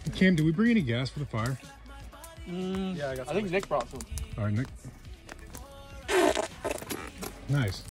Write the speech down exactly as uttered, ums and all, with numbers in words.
Cam, did we bring any gas for the fire? Mm, yeah, I, got I think Nick brought some. All right, Nick. Nice.